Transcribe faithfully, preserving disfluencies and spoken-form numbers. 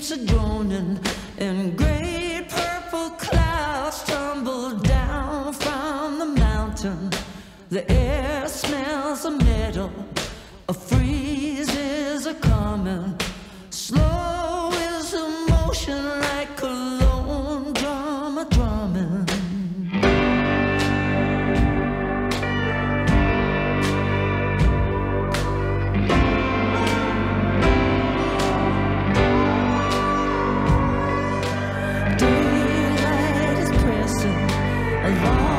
streets are droning, and great purple clouds tumble down from the mountain. The air smells of metal, a freeze is a coming. Slow is the motion like a lone drummer drumming. Daylight is pressing along